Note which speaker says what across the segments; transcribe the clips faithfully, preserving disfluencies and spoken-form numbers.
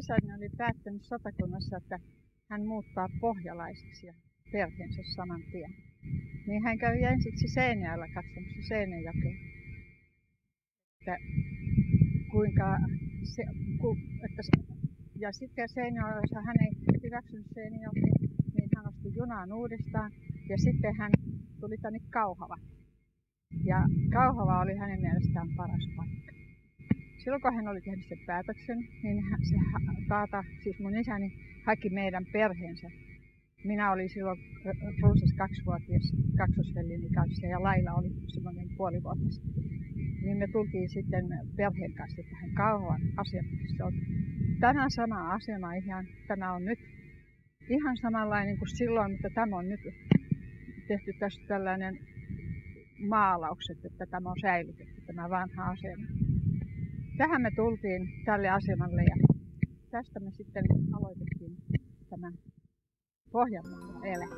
Speaker 1: isäni oli päättänyt Satakunnassa, että hän muuttaa pohjalaiseksi ja perheensä saman tien. Niin hän kävi ensiksi Seinäjoella katsomassa Seinäjokea. Että kuinka se, ku, että se, ja sitten Seinäjoella hän ei hyväksynyt Seinäjokea, niin hän osti junaan uudestaan ja sitten hän tuli tänne Kauhava. Ja Kauhava oli hänen mielestään paras paikka. Silloin kun hän oli tehnyt sen päätöksen, niin se taata, siis mun isäni haki meidän perheensä. Minä olin silloin runsas kaksivuotias kaksosveljeni kanssa ja Laila oli semmoinen puolivuotias. Niin me tultiin sitten perheen kanssa tähän Kauhavan asemalle. Se on tänä sama asema ihan, tämä on nyt ihan samanlainen kuin silloin, mutta tämä on nyt tehty tästä tällainen maalaukset, että tämä on säilytetty, tämä vanha asema. Tähän me tultiin tälle asemalle ja tästä me sitten aloitettiin tämä Pohjanmaan elämä.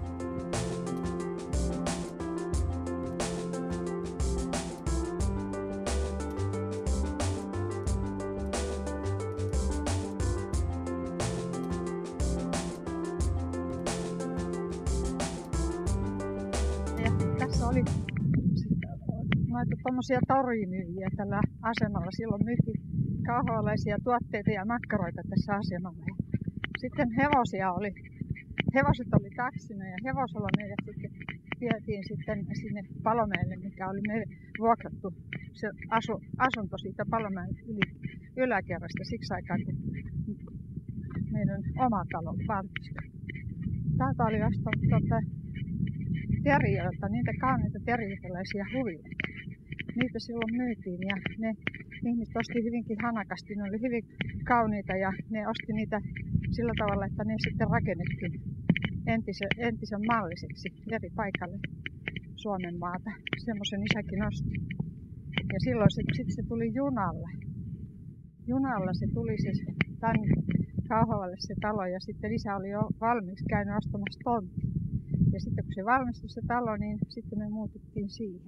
Speaker 1: Ja tässä oli noita tommosia torimyyjiä tällä asemalla. Silloin myytiin kauhavalaisia tuotteita ja makkaroita tässä asemalla. Ja sitten hevosia oli, hevoset oli taksina ja hevosella meidät sitten vietiin sitten sinne Palomäelle, mikä oli meille vuokrattu se asu, asunto siitä Palomäen yli, yläkerrasta siksi aikaa, kun meidän oma talo valmistui. Täältä oli vasta tuota, teriöiltä, niitä kauniita teriöiläisiä huviloita. Niitä silloin myytiin ja ne ihmiset osti hyvinkin hanakasti, ne oli hyvin kauniita ja ne osti niitä sillä tavalla, että ne sitten rakennettiin entisen, entisen malliseksi eri paikalle Suomen maata. Semmoisen isäkin osti. Ja silloin se, sitten se tuli junalla. Junalla se tuli se tänne Kauhavalle se talo ja sitten isä oli jo valmiiksi käynyt ostamassa tontti. Ja sitten kun se valmistui se talo, niin sitten me muututtiin siihen.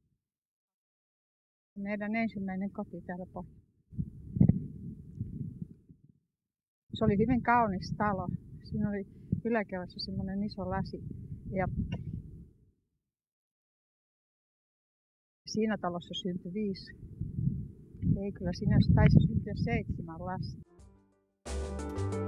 Speaker 1: Meidän ensimmäinen koti täällä Pohjalla. Se oli hyvin kaunis talo. Siinä oli yläkerrassa semmoinen iso lasi. Ja siinä talossa syntyi viisi. Ei kyllä, siinä taisi syntyä seitsemän lasta.